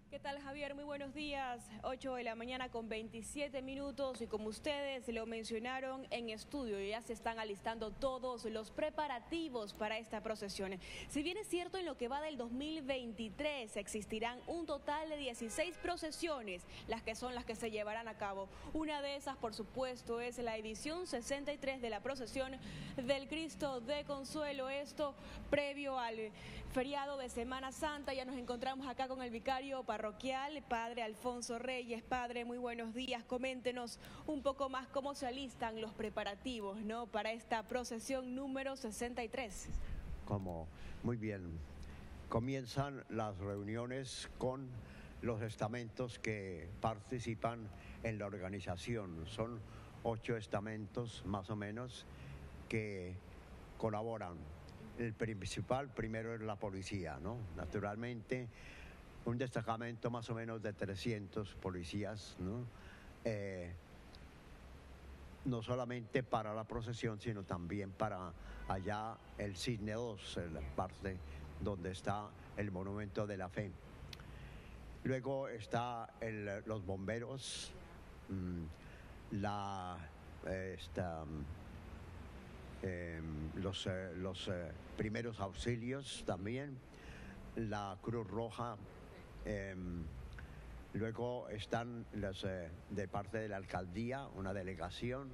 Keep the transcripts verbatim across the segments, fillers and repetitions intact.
¿Qué tal, Javier? Muy buenos días. ocho de la mañana con veintisiete minutos y como ustedes lo mencionaron en estudio, ya se están alistando todos los preparativos para esta procesión. Si bien es cierto, en lo que va del dos mil veintitrés existirán un total de dieciséis procesiones, las que son las que se llevarán a cabo. Una de esas, por supuesto, es la edición sesenta y tres de la procesión del Cristo de Consuelo. Esto previo al feriado de Semana Santa. Ya nos encontramos acá con el vicario parroquial, Padre Alfonso Reyes. Padre, muy buenos días. Coméntenos un poco más cómo se alistan los preparativos, ¿no?, para esta procesión número sesenta y tres. Como, muy bien. Comienzan las reuniones con los estamentos que participan en la organización. Son ocho estamentos más o menos que colaboran. El principal primero es la policía, ¿no? Naturalmente, un destacamento más o menos de trescientos policías, ¿no? Eh, no solamente para la procesión, sino también para allá el Cisne dos, la parte donde está el Monumento de la Fe. Luego está el, los bomberos, mmm, la, esta, eh, los, eh, los eh, primeros auxilios también, la Cruz Roja. Eh, luego están los eh, de parte de la alcaldía, una delegación,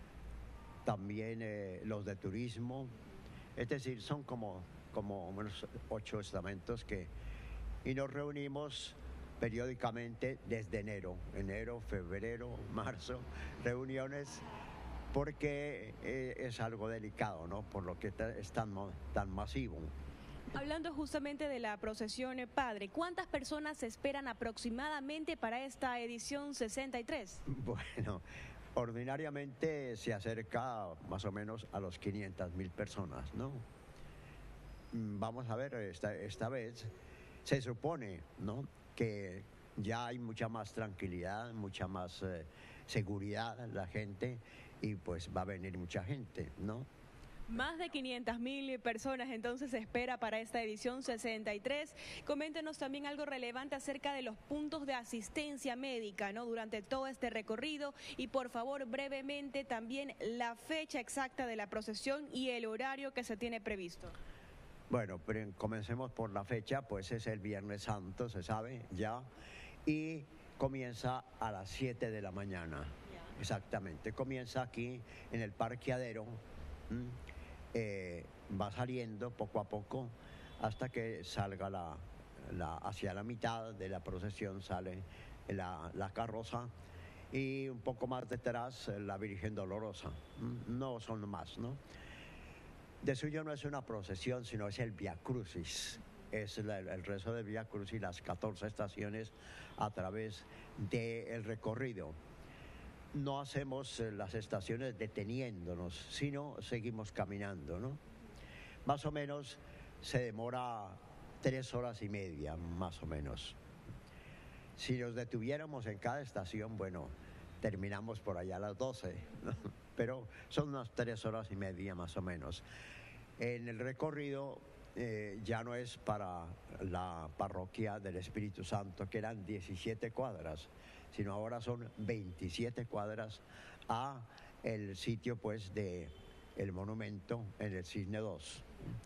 también eh, los de turismo, es decir, son como, como unos ocho estamentos que, y nos reunimos periódicamente desde enero, enero, febrero, marzo, reuniones, porque eh, es algo delicado, ¿no?, por lo que es tan, tan masivo. Hablando justamente de la procesión, Padre, ¿cuántas personas se esperan aproximadamente para esta edición sesenta y tres? Bueno, ordinariamente se acerca más o menos a los quinientas mil personas, ¿no? Vamos a ver, esta, esta vez se supone, ¿no?, que ya hay mucha más tranquilidad, mucha más eh, seguridad en la gente y pues va a venir mucha gente, ¿no? Más de quinientas mil personas entonces se espera para esta edición sesenta y tres. Coméntenos también algo relevante acerca de los puntos de asistencia médica, ¿no?, durante todo este recorrido, y por favor brevemente también la fecha exacta de la procesión y el horario que se tiene previsto. Bueno, pero comencemos por la fecha, pues es el Viernes Santo, se sabe ya, y comienza a las siete de la mañana, yeah. Exactamente, comienza aquí en el parqueadero. ¿Mm? Eh, va saliendo poco a poco hasta que salga la, la, hacia la mitad de la procesión sale la, la carroza y un poco más detrás la Virgen Dolorosa. No son más, ¿no? De suyo no es una procesión, sino es el Vía Crucis. Es el, el rezo del Vía Crucis, las catorce estaciones a través del recorrido. No hacemos las estaciones deteniéndonos, sino seguimos caminando, ¿no? Más o menos se demora tres horas y media, más o menos. Si nos detuviéramos en cada estación, bueno, terminamos por allá a las doce, ¿no? Pero son unas tres horas y media más o menos. En el recorrido eh, ya no es para la parroquia del Espíritu Santo, que eran diecisiete cuadras, sino ahora son veintisiete cuadras a el sitio pues de el monumento en el Cisne dos.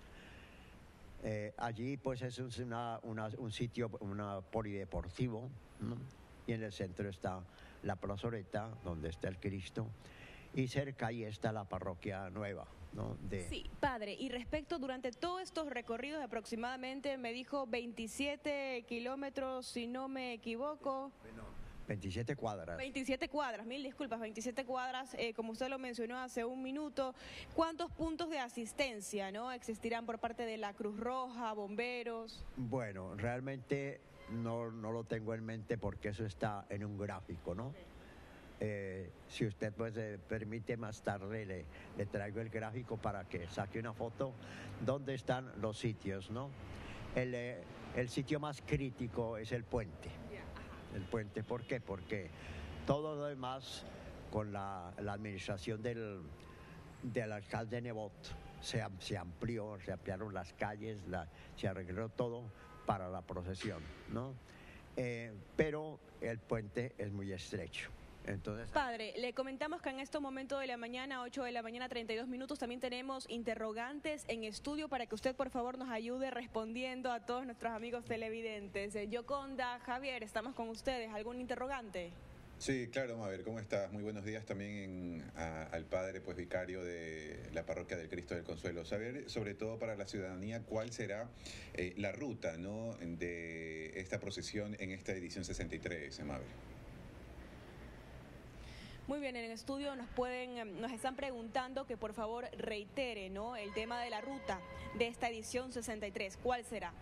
Eh, allí pues es una, una, un sitio, una polideportivo, ¿no? Y en el centro está la plazoleta donde está el Cristo y cerca ahí está la parroquia nueva, ¿no? De... Sí, Padre, y respecto durante todos estos recorridos aproximadamente me dijo veintisiete kilómetros, si no me equivoco. Bueno, veintisiete cuadras. veintisiete cuadras, mil disculpas, veintisiete cuadras, eh, como usted lo mencionó hace un minuto. ¿Cuántos puntos de asistencia, no, existirán por parte de la Cruz Roja, bomberos? Bueno, realmente no, no lo tengo en mente porque eso está en un gráfico, ¿no? Sí. Eh, si usted pues eh, permite más tarde le, le traigo el gráfico para que saque una foto donde están los sitios, ¿no? El, eh, el sitio más crítico es el puente. El puente, ¿por qué? Porque todo lo demás con la, la administración del, del alcalde Nebot se, se amplió, se ampliaron las calles, la, se arregló todo para la procesión, ¿no? eh, pero el puente es muy estrecho. Entonces, padre, le comentamos que en estos momentos de la mañana, ocho de la mañana, treinta y dos minutos, también tenemos interrogantes en estudio para que usted por favor nos ayude respondiendo a todos nuestros amigos televidentes. Eh, Yoconda, Javier, estamos con ustedes. ¿Algún interrogante? Sí, claro, Mabel, ¿cómo estás? Muy buenos días también en, a, al padre pues vicario de la parroquia del Cristo del Consuelo. Saber, sobre todo para la ciudadanía, cuál será eh, la ruta, ¿no?, de esta procesión en esta edición sesenta y tres, Mabel. Muy bien, en el estudio nos pueden, nos están preguntando que por favor reitere, ¿no?, el tema de la ruta de esta edición sesenta y tres. ¿Cuál será?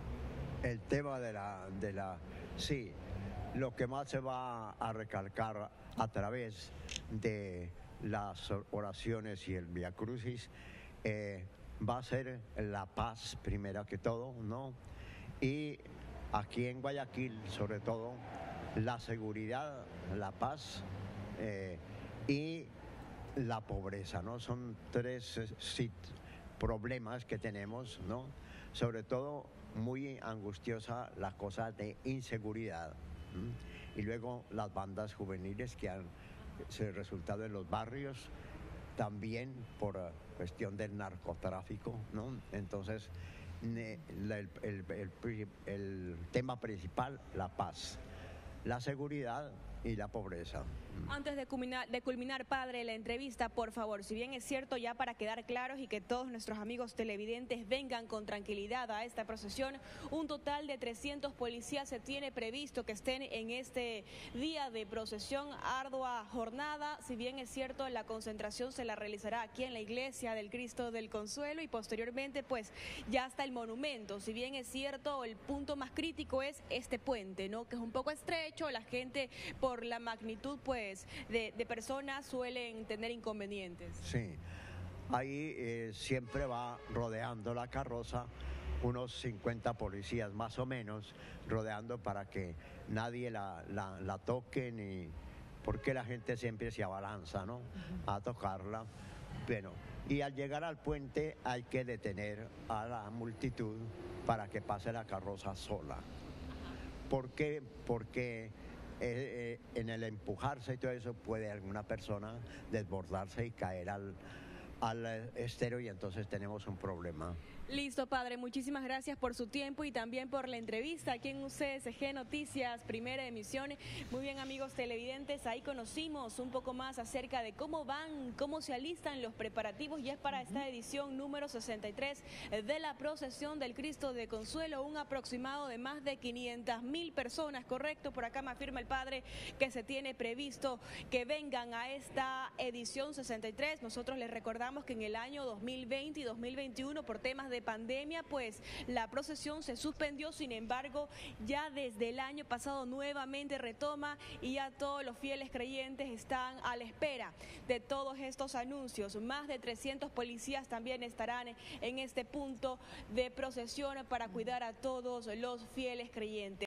El tema de la, de la, sí, lo que más se va a recalcar a través de las oraciones y el Vía Crucis eh, va a ser la paz primero que todo, ¿no? Y aquí en Guayaquil, sobre todo, la seguridad, la paz eh, y la pobreza, ¿no? Son tres eh, sí, problemas que tenemos, ¿no? Sobre todo muy angustiosa la cosa de inseguridad. ¿Mm? Y luego las bandas juveniles que han sido resultado en los barrios, también por uh, cuestión del narcotráfico, ¿no? Entonces, ne, la, el, el, el, el tema principal, la paz, la seguridad y la pobreza. Antes de culminar, de culminar, padre, la entrevista, por favor, si bien es cierto, ya para quedar claros y que todos nuestros amigos televidentes vengan con tranquilidad a esta procesión, un total de trescientos policías se tiene previsto que estén en este día de procesión, ardua jornada. Si bien es cierto, la concentración se la realizará aquí en la iglesia del Cristo del Consuelo y posteriormente pues ya hasta el monumento. Si bien es cierto, el punto más crítico es este puente, ¿no?, que es un poco estrecho, la gente por la magnitud pues de, de personas suelen tener inconvenientes. Sí, ahí eh, siempre va rodeando la carroza unos cincuenta policías más o menos, rodeando para que nadie la, la, la toque, ni porque la gente siempre se abalanza, ¿no?, a tocarla. Bueno, y al llegar al puente hay que detener a la multitud para que pase la carroza sola. ¿Por qué? Porque Eh, eh, en el empujarse y todo eso puede alguna persona desbordarse y caer al, al estero y entonces tenemos un problema. Listo, padre, muchísimas gracias por su tiempo y también por la entrevista aquí en U C S G Noticias, primera emisión. Muy bien, amigos televidentes, ahí conocimos un poco más acerca de cómo van, cómo se alistan los preparativos ya es para esta edición número sesenta y tres de la procesión del Cristo de Consuelo, un aproximado de más de quinientas mil personas, correcto, por acá me afirma el padre que se tiene previsto que vengan a esta edición sesenta y tres. Nosotros les recordamos que en el año dos mil veinte y dos mil veintiuno por temas de pandemia, pues la procesión se suspendió, sin embargo, ya desde el año pasado nuevamente retoma y ya todos los fieles creyentes están a la espera de todos estos anuncios. Más de trescientos policías también estarán en este punto de procesión para cuidar a todos los fieles creyentes.